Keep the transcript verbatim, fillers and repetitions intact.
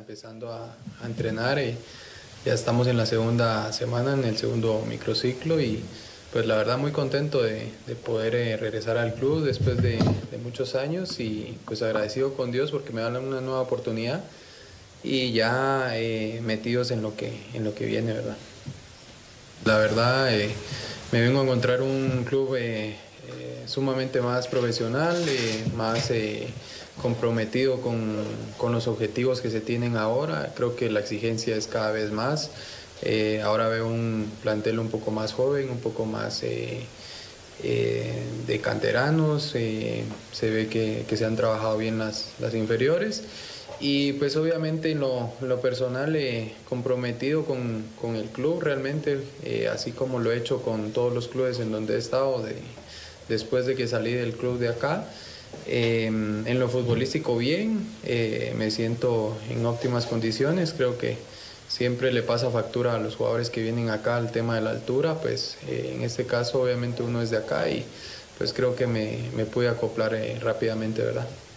empezando a, a entrenar. Y ya estamos en la segunda semana, en el segundo microciclo y pues la verdad muy contento de, de poder eh, regresar al club después de, de muchos años y pues agradecido con Dios porque me dan una nueva oportunidad y ya eh, metidos en lo que, en lo que viene, ¿verdad? La verdad eh, me vengo a encontrar un club eh, eh, sumamente más profesional, eh, más eh, comprometido con, con los objetivos que se tienen ahora. Creo que la exigencia es cada vez más. Eh, ahora veo un plantel un poco más joven, un poco más eh, eh, de canteranos. Eh, se ve que, que se han trabajado bien las, las inferiores. Y pues obviamente en lo, en lo personal eh, comprometido con, con el club realmente, eh, así como lo he hecho con todos los clubes en donde he estado de, después de que salí del club de acá. Eh, en lo futbolístico bien, eh, me siento en óptimas condiciones, creo que siempre le pasa factura a los jugadores que vienen acá el tema de la altura, pues eh, en este caso obviamente uno es de acá y pues creo que me, me pude acoplar eh, rápidamente, ¿verdad?